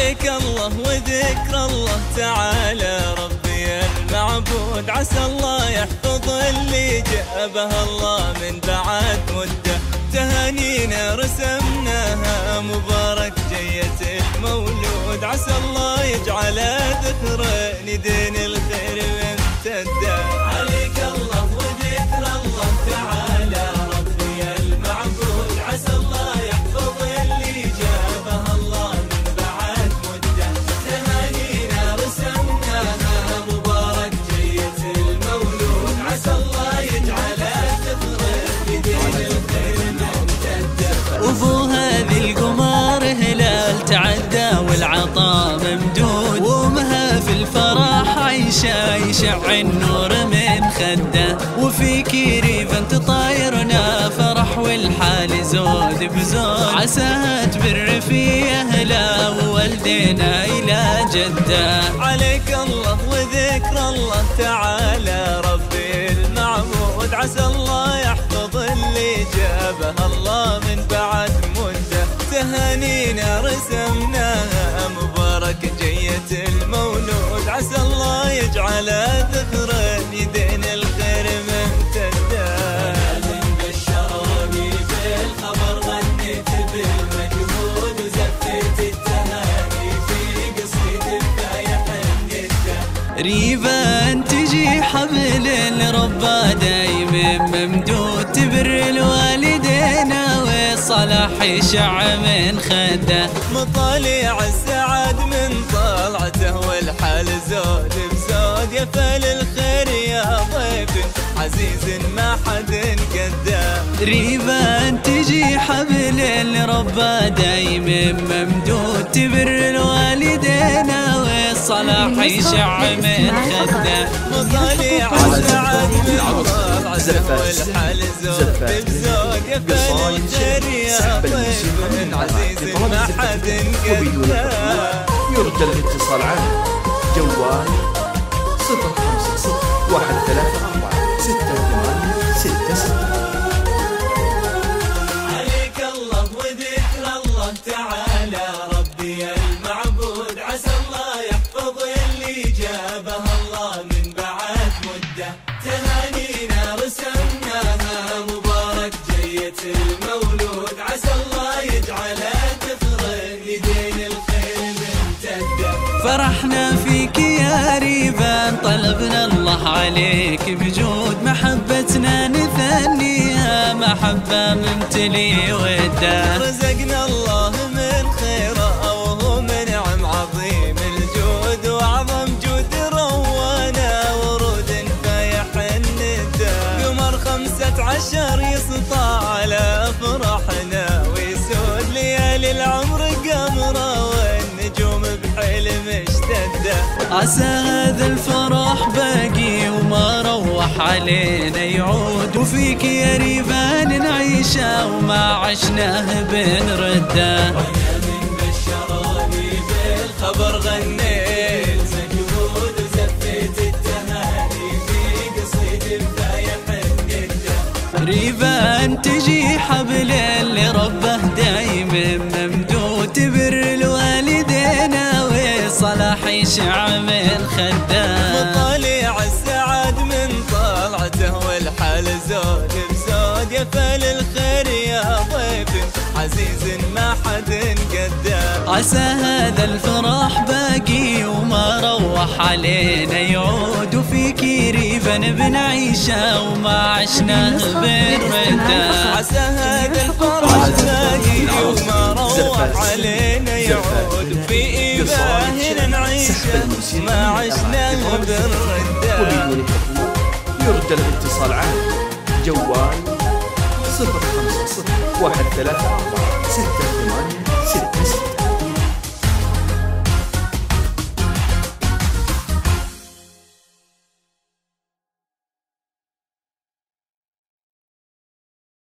عليك الله وذكر الله تعالى ربي المعبود، عسى الله يحفظ اللي جابها الله من بعد مدة. تهانينا رسمناها مبارك جية المولود، عسى الله يجعل ذكرى لدين الخير ممتدة. عليك الله وذكر الله تعالى ربي المعبود، عسى الله يحفظ اللي جابها الله من بعد مدة. تهانينا رسمناها مبارك جية المولود، عسى الله يجعل ذكرى لدين الخير ممتدة. وفو هذه القمر هلال تعدى والعطاء ممدود، وامها في الفرح عيشة يشع النور من خده، وفيك ريف انت طايرنا فرح والحال زود بزود، عساها تبر في اهلها وولدينا الى جده. عليك الله وذكر الله تعالى ربي المعبود، عسى الله يحفظ اللي جابها الله من بعد مدة. تهانينا رسمناها مبارك جية المولود، عسى الله يجعل ذكرى لدين الخير ممتدة. من بشروني بالخبر غنيت بالمجهود، وزفيت التهاني في قصيدة بفايح الندة. ريبان تجي حبل الربا دايم ممدود، تبر الوالدين والصلاح يشع من خده، مطالع السعد من طلعته والحال زود بزود. يا فال الخير يا ضيف عزيز ما حد قده. ريبان تجي حبل الربا دايم ممدود، تبر الوالدين والصلاح يشع من خده، مطالع السعد من طلعته والحال زود بزود. يا فال الخير يا ضيف عزيز ما حد قده. يرجى الاتصال على جوال 050 134 6866. عليك الله وذكر الله تعالى ربي المعبود، عسى الله يحفظ اللي جابها الله من بعد مدة. تهانينا رسمناها مبارك جية المولود، عسى الله يجعل تفرح لدين الخير ممتدة. فرحنا فيك يا ريبان طلبنا الله عليك بجود، محبتنا نثنيها محبة ممتلي وده. رزقنا الله من خيره وهو منعم عظيم الجود، واعظم جود روانا ورود فايح الندى. قمر 15 يسطع على فرحنا ويسود، ليالي العمر قمره والنجوم بحلم اشتده. عسى هذا الفرح باقي وما روح علينا يعود، وفيك يا ريبان نعيشه وما عشناه بنرده. وانا من بشروني بالخبر غنيت مجهود، وزفيت التهاني في قصيدة بفايح الندة. ريبان تجي حبل اللي ربه دايم ممدود، تبر الوالدين والصلاح يشع من خده، مطالع السعد من طلعته والحال زود بزود. يا فال الخير يا ضيف عزيز ما حد قده. عسى هذا الفرح باقي وما روح علينا يعود، وفيك ريبان بنعيشه وما عشناه بنرده. عسى هذا الفرح باقي وما روح علينا يعود، في إيباهنا نعيشه ما عشناه بالرده. يرجى الاتصال على جوال 050 134 6866.